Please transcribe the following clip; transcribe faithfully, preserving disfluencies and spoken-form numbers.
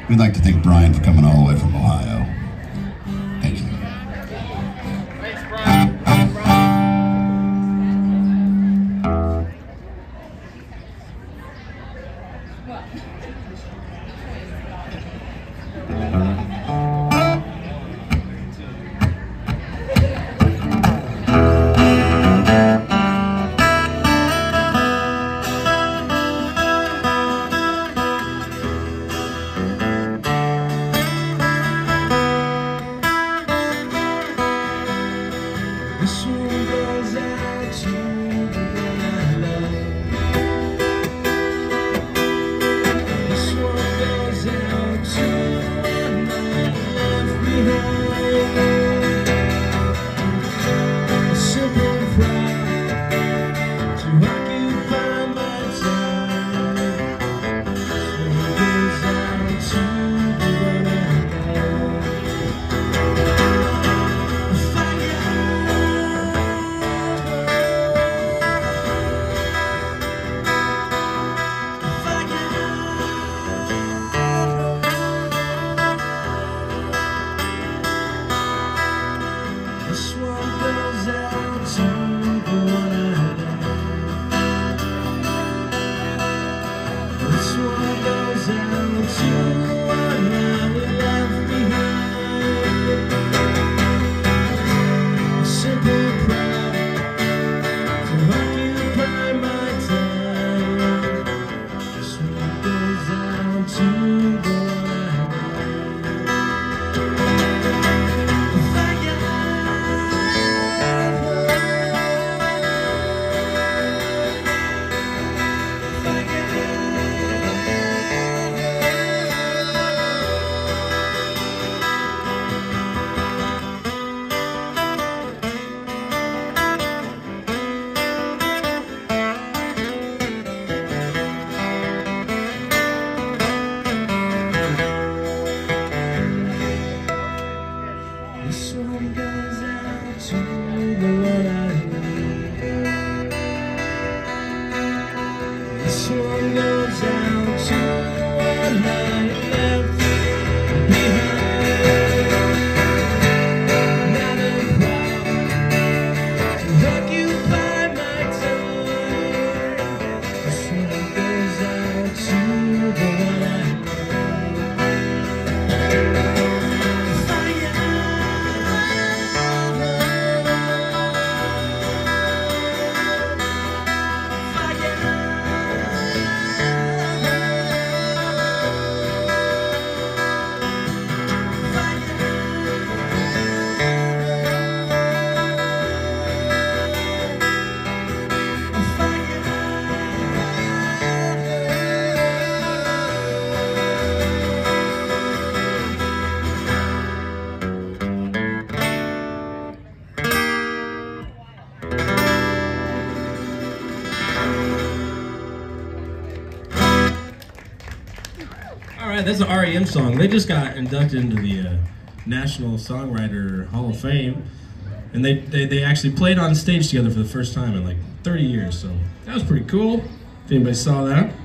We'd like to thank Brian for coming all the way from Ohio. Thank you. This one goes out to the one I love. This one goes out to the one I left behind. A simple pride to occupy my time. This one goes out to the one I love. This one goes out to the one I love. This one goes out to the one I left behind. A simple pride to occupy my time. This one goes out to the one I love. This one goes out to the one I love. This one goes out to the one I left behind. Not a proud to occupy my time. This one goes out to the one I love. All right, that's an R E M song. They just got inducted into the uh, National Songwriter Hall of Fame, and they, they they actually played on stage together for the first time in like thirty years. So that was pretty cool. If anybody saw that.